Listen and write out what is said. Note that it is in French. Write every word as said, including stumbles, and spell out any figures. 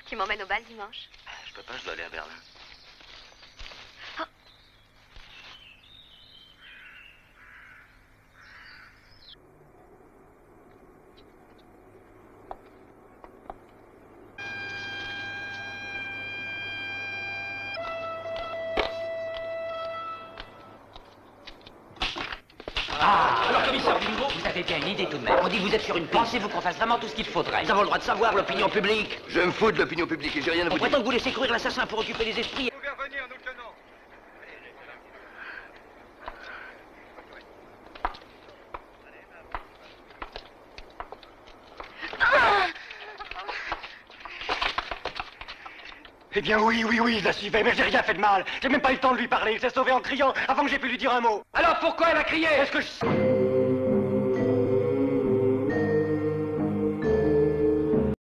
Tu m'emmènes au bal dimanche? Je peux pas, je dois aller à Berlin. Oh. Ah, alors commissaire Bingo, vous avez bien une idée tout de même. On dit que vous êtes sur une piste. Pensez-vous qu'on fasse vraiment tout ce qu'il faudrait? Nous avons le droit de savoir l'opinion publique. Je me fous de l'opinion publique et j'ai rien à vous On dire. prétend que vous laissez courir l'assassin pour occuper les esprits. Vous pouvez revenir, nous le tenons. Eh bien oui, oui, oui, je la suivais, mais j'ai rien fait de mal. J'ai même pas eu le temps de lui parler. Il s'est sauvé en criant avant que j'ai pu lui dire un mot. Alors pourquoi elle a crié? Est-ce que je...